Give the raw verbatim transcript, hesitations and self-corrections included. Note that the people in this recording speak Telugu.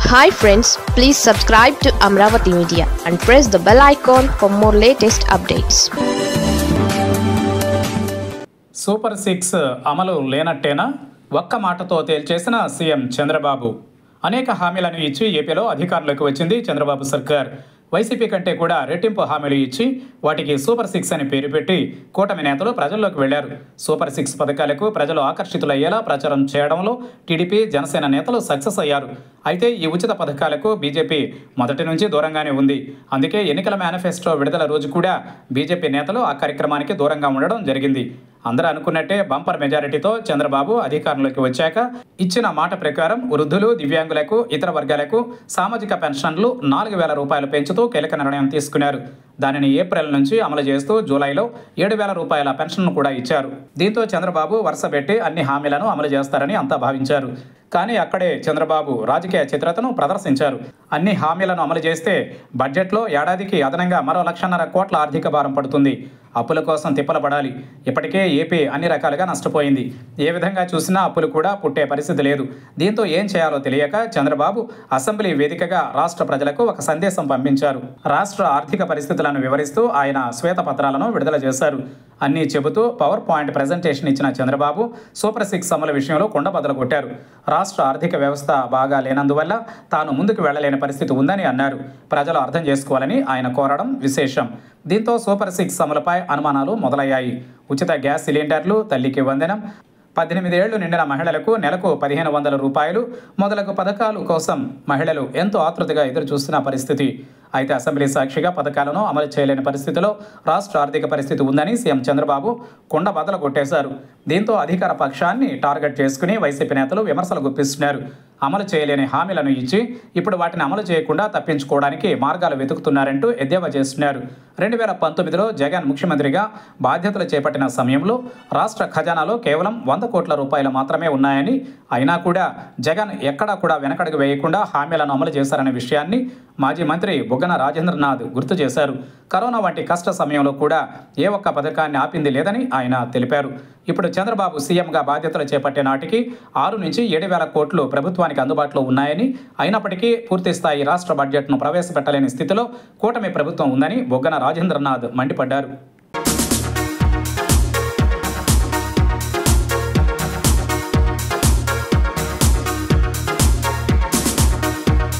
Hi friends, please subscribe to Amravati Media and press the bell icon for more latest updates. Super six అమలు లేనట్టేనా? ఒక్క మాటతో తేల్చేసిన సీఎం చంద్రబాబు. అనేక హామీలను ఇచ్చి ఏపీలో అధికారంలోకి వచ్చింది చంద్రబాబు సర్కార్. వైసీపీ కంటే కూడా రెట్టింపు హామీలు ఇచ్చి వాటికి సూపర్ సిక్స్ అని పేరు పెట్టి కూటమి నేతలు ప్రజల్లోకి వెళ్లారు. సూపర్ సిక్స్ పథకాలకు ప్రజలు ఆకర్షితులయ్యేలా ప్రచారం చేయడంలో టీడీపీ, జనసేన నేతలు సక్సెస్ అయ్యారు. అయితే ఈ ఉచిత పథకాలకు బీజేపీ మొదటి నుంచి దూరంగానే ఉంది. అందుకే ఎన్నికల మేనిఫెస్టో విడుదల రోజు కూడా బీజేపీ నేతలు ఆ కార్యక్రమానికి దూరంగా ఉండడం జరిగింది. అందరూ అనుకున్నట్టే బంపర్ మెజారిటీతో చంద్రబాబు అధికారంలోకి వచ్చాక ఇచ్చిన మాట ప్రకారం వృద్ధులు, దివ్యాంగులకు, ఇతర వర్గాలకు సామాజిక పెన్షన్లు నాలుగు వేల రూపాయలు పెంచుతూ కీలక నిర్ణయం తీసుకున్నారు. దానిని ఏప్రిల్ నుంచి అమలు చేస్తూ జూలైలో ఏడు వేల రూపాయల పెన్షన్ను కూడా ఇచ్చారు. దీంతో చంద్రబాబు వరుసపెట్టి అన్ని హామీలను అమలు చేస్తారని అంతా భావించారు. కానీ అక్కడే చంద్రబాబు రాజకీయ చిత్రతను ప్రదర్శించారు. అన్ని హామీలను అమలు చేస్తే బడ్జెట్లో ఏడాదికి అదనంగా మరో లక్షన్నర కోట్ల ఆర్థిక భారం పడుతుంది. అప్పుల కోసం తిప్పలు పడాలి. ఇప్పటికే ఏపీ అన్ని రకాలుగా నష్టపోయింది. ఏ విధంగా చూసినా అప్పులు కూడా పుట్టే పరిస్థితి లేదు. దీంతో ఏం చేయాలో తెలియక చంద్రబాబు అసెంబ్లీ వేదికగా రాష్ట్ర ప్రజలకు ఒక సందేశం పంపించారు. రాష్ట్ర ఆర్థిక పరిస్థితులను వివరిస్తూ ఆయన శ్వేతపత్రాలను విడుదల చేశారు. అన్నీ చెబుతూ పవర్ పాయింట్ ప్రజెంటేషన్ ఇచ్చిన చంద్రబాబు సూపర్ సిక్స్ అమలు విషయంలో కుండబద్దలు కొట్టారు. రాష్ట్ర ఆర్థిక వ్యవస్థ బాగా లేనందువల్ల తాను ముందుకు వెళ్లలేని పరిస్థితి ఉందని అన్నారు. ప్రజలు అర్థం చేసుకోవాలని ఆయన కోరడం విశేషం. దీంతో సూపర్ సిక్స్ అమలుపై అనుమానాలు మొదలయ్యాయి. ఉచిత గ్యాస్ సిలిండర్లు, తల్లికి వందనం, పద్దెనిమిది ఏళ్లు నిండిన మహిళలకు నెలకు పదిహేను వందల రూపాయలు మొదలగు పథకాల కోసం మహిళలు ఎంతో ఆతృతగా ఎదురు చూస్తున్న పరిస్థితి. అయితే అసెంబ్లీ సాక్షిగా పథకాలను అమలు చేయలేని పరిస్థితిలో రాష్ట్ర ఆర్థిక పరిస్థితి ఉందని సీఎం చంద్రబాబు కుండ బద్దలు కొట్టేశారు. దీంతో అధికార పక్షాన్ని టార్గెట్ చేసుకుని వైసీపీ నేతలు విమర్శలు గుప్పిస్తున్నారు. అమలు చేయలేని హామీలను ఇచ్చి ఇప్పుడు వాటిని అమలు చేయకుండా తప్పించుకోవడానికి మార్గాలు వెతుకుతున్నారంటూ ఎద్దేవా చేస్తున్నారు. రెండు వేల పంతొమ్మిదిలో జగన్ ముఖ్యమంత్రిగా బాధ్యతలు చేపట్టిన సమయంలో రాష్ట్ర ఖజానాలో కేవలం వంద కోట్ల రూపాయలు మాత్రమే ఉన్నాయని, అయినా కూడా జగన్ ఎక్కడా కూడా వెనకడుగు వేయకుండా హామీలను అమలు చేశారనే విషయాన్ని మాజీ మంత్రి బుగ్గన రాజేంద్రనాథ్ గుర్తు చేశారు. కరోనా వంటి కష్ట సమయంలో కూడా ఏ ఒక్క పథకాన్ని ఆపింది లేదని ఆయన తెలిపారు. ఇప్పుడు చంద్రబాబు సీఎంగా బాధ్యతలు చేపట్టే నాటికి ఆరు నుంచి ఏడు వేల కోట్లు ప్రభుత్వానికి అందుబాటులో ఉన్నాయని, అయినప్పటికీ పూర్తి స్థాయి రాష్ట్ర బడ్జెట్ను ప్రవేశపెట్టలేని స్థితిలో కూటమి ప్రభుత్వం ఉందని బుగ్గన రాజేంద్రనాథ్ మండిపడ్డారు.